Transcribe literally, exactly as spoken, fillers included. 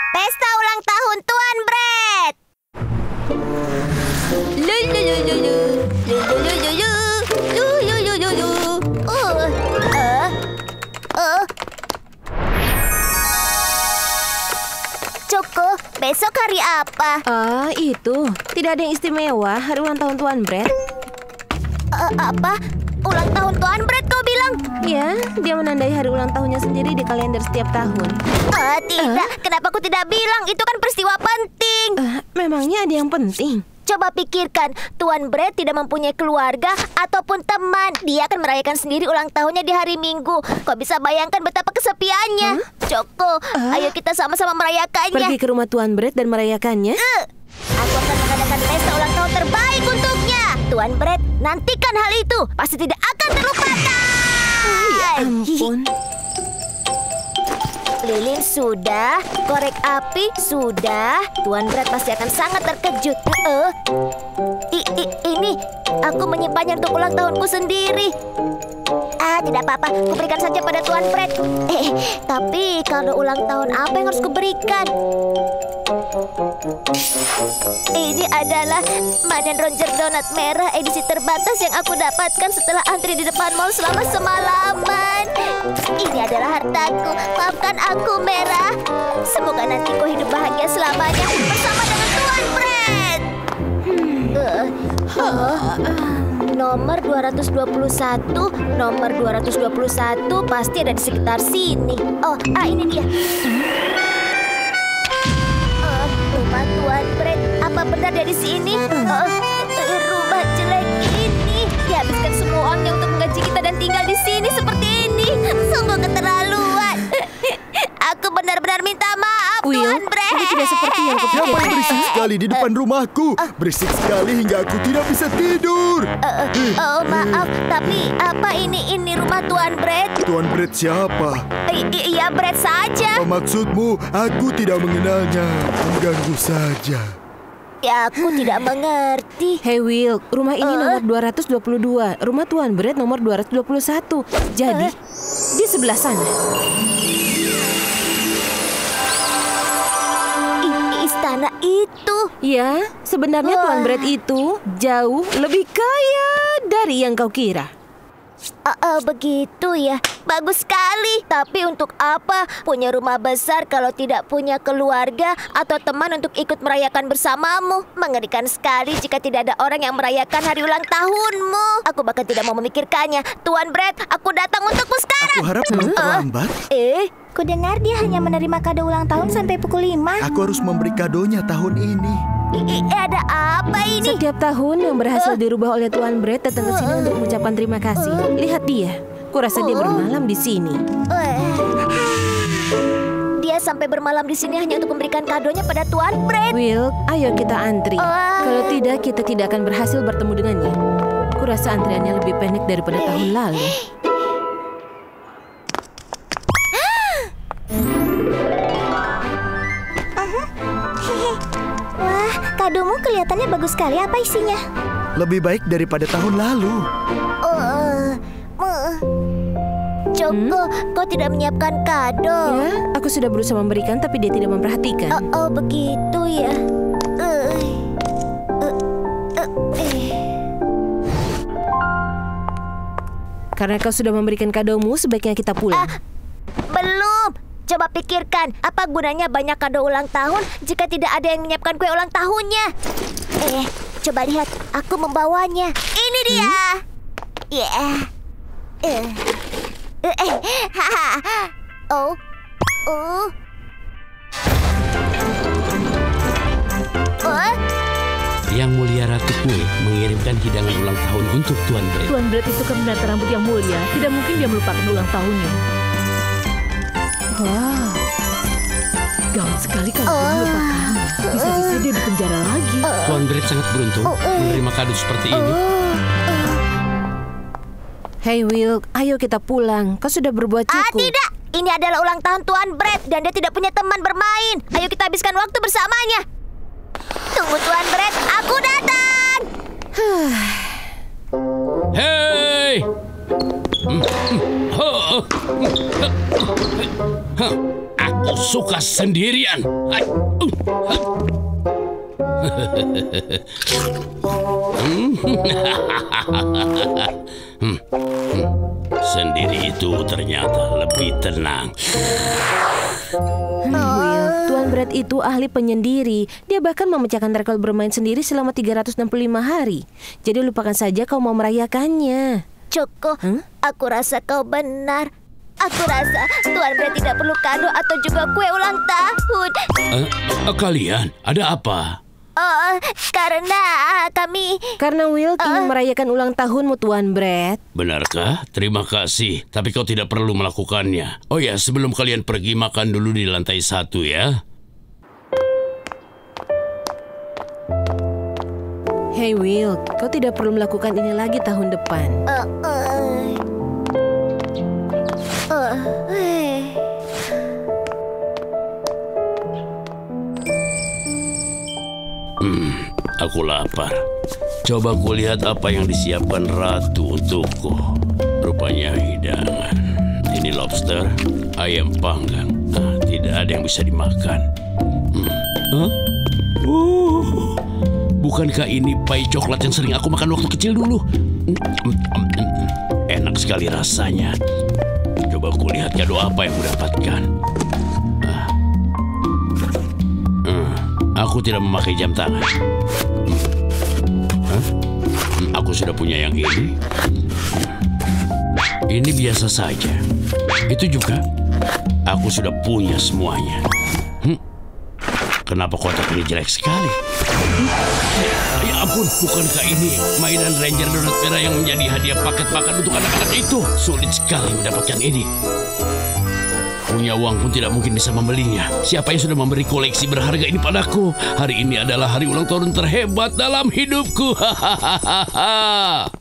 Pesta ulang tahun Tuan Brett. Choco, besok hari apa? Ah, itu. Tidak ada yang istimewa hari ulang tahun Tuan Brett. Uh, apa? Ulang tahun Tuan Brett kau bilang? Ya, dia menandai hari ulang tahunnya sendiri di kalender setiap tahun. Uh, tidak, uh? Kenapa aku tidak bilang? Itu kan peristiwa penting. Uh, memangnya ada yang penting? Coba pikirkan, Tuan Brett tidak mempunyai keluarga ataupun teman. Dia akan merayakan sendiri ulang tahunnya di hari Minggu. Kau bisa bayangkan betapa kesepiannya. Huh? Choco, uh? ayo kita sama-sama merayakannya. Pergi ke rumah Tuan Brett dan merayakannya? Uh, aku akan mengadakan pesta ulang tahun terbaik untuknya. Tuan Brett, nantikan hal itu. Pasti tidak akan terlupakan. Oh, ya ampun. Lilin sudah, korek api sudah. Tuan Brett pasti akan sangat terkejut. Uh, i, i, ini aku menyimpannya untuk ulang tahunku sendiri. Ah, tidak apa-apa. Kuberikan saja pada Tuan Brett. Eh, tapi kalau ulang tahun apa yang harus kuberikan? Ini adalah mainan Roger Donat merah edisi terbatas yang aku dapatkan setelah antri di depan mall selama semalaman. Ini adalah hartaku. Maafkan aku, Merah. Semoga nanti kau hidup bahagia selamanya bersama dengan Tuan Brett. Hmm. Uh, uh, nomor dua ratus dua puluh satu, nomor dua ratus dua puluh satu pasti ada di sekitar sini. Oh, ah ini dia. Uh, rumah Tuan Brett, apa benar dari sini? Uh, rumah jelek ini. Dihabiskan semua uangnya untuk menggaji kita dan tinggal di sini seperti ini. Sungguh keterlaluan. Aku benar-benar minta maaf, Will, Tuan Brett. ini tidak seperti yang kupikirkan. Siapa yang berisik sekali di depan rumahku? Berisik sekali hingga aku tidak bisa tidur. Uh, oh, maaf, tapi apa ini? Ini rumah Tuan Brett? Tuan Brett siapa? I iya, Brett saja. Apa maksudmu? Aku tidak mengenalnya. Mengganggu saja. Ya, aku tidak mengerti. Hey Will, rumah ini Uh. nomor dua ratus dua puluh dua. Rumah Tuan Brett nomor dua ratus dua puluh satu. Jadi, Uh. di sebelah sana. Istana itu. Ya, sebenarnya Wah. Tuan Brett itu jauh lebih kaya dari yang kau kira. Uh, uh, begitu ya. Bagus sekali. Tapi untuk apa punya rumah besar kalau tidak punya keluarga atau teman untuk ikut merayakan bersamamu? Mengerikan sekali jika tidak ada orang yang merayakan hari ulang tahunmu. Aku bahkan tidak mau memikirkannya. Tuan Brett, aku datang untukmu sekarang. Aku harap belum terlambat. Eh, kudengar dia hanya menerima kado ulang tahun sampai pukul lima. Aku harus memberi kadonya tahun ini. I, i, ada apa ini? Setiap tahun yang berhasil dirubah oleh Tuan Brett datang ke sini untuk mengucapkan terima kasih. Lihat dia. Kurasa dia bermalam di sini. Dia sampai bermalam di sini hanya untuk memberikan kadonya pada Tuan Brett. Will, ayo kita antri. Oh. Kalau tidak, kita tidak akan berhasil bertemu dengannya. Kurasa antriannya lebih pendek daripada tahun lalu. Wah, kadomu kelihatannya bagus sekali. Apa isinya? Lebih baik daripada tahun lalu. Uh, uh. Choco, hmm? Kau tidak menyiapkan kado. Ya, aku sudah berusaha memberikan, tapi dia tidak memperhatikan. Oh, oh begitu ya. Uh, uh, uh, eh. Karena kau sudah memberikan kadomu, sebaiknya kita pulang. Ah, belum. Coba pikirkan, apa gunanya banyak kado ulang tahun jika tidak ada yang menyiapkan kue ulang tahunnya? Eh, coba lihat, aku membawanya. Ini dia. Ya. Yeah. Eh, eh, oh, oh, oh. Yang Mulia Ratu Kue mengirimkan hidangan ulang tahun untuk Tuan Brett. Tuan Brett itu kan penata rambut yang mulia. Tidak mungkin dia melupakan ulang tahunnya. Wow, gawat sekali kalau dia melupakannya. Bisa-bisa dia di penjara lagi. Tuan Brett sangat beruntung menerima kado seperti ini. Hey Will, ayo kita pulang. Kau sudah berbuat cukup. Ah, tidak. Ini adalah ulang tahun Tuan Brett dan dia tidak punya teman bermain. Ayo kita habiskan waktu bersamanya. Tunggu Tuan Brett, aku datang. Hei! Hmm, hmm, ho, oh, hmm, huh, huh, ah, Aku suka sendirian. Hai, uh, hai. Hmm, hmm. Sendiri itu ternyata lebih tenang. Will, Tuan Brett itu ahli penyendiri. Dia bahkan memecahkan rekor bermain sendiri selama tiga ratus enam puluh lima hari. Jadi lupakan saja kau mau merayakannya. Choco, Huh? aku rasa kau benar. Aku rasa Tuan Brett tidak perlu kado atau juga kue ulang tahun. Eh, eh, kalian, ada apa? Oh, karena kami... Karena Will ingin merayakan ulang tahunmu, Tuan Brett. Benarkah? Terima kasih. Tapi kau tidak perlu melakukannya. Oh ya, sebelum kalian pergi makan dulu di lantai satu ya. Hey Will, kau tidak perlu melakukan ini lagi tahun depan. Uh, uh, uh, eh. Hmm, aku lapar. Coba kulihat apa yang disiapkan ratu untukku. Rupanya hidangan. Ini lobster, ayam panggang. Nah, tidak ada yang bisa dimakan. Hmm. Huh? Oh, bukankah ini pai coklat yang sering aku makan waktu kecil dulu? Enak sekali rasanya. Coba kulihat kado apa yang kudapatkan. Ah. Hmm. Aku tidak memakai jam tangan. Hmm. Hah? Hmm, aku sudah punya yang ini. Ini biasa saja. Itu juga. Aku sudah punya semuanya. Hmm. Kenapa kotak ini jelek sekali? Hmm. Ya ampun, bukankah ini mainan Ranger Donat Merah yang menjadi hadiah paket makan untuk anak-anak itu? Sulit sekali mendapatkan ini. Punya uang pun tidak mungkin bisa membelinya. Siapa yang sudah memberi koleksi berharga ini padaku? Hari ini adalah hari ulang tahun terhebat dalam hidupku. Hahaha.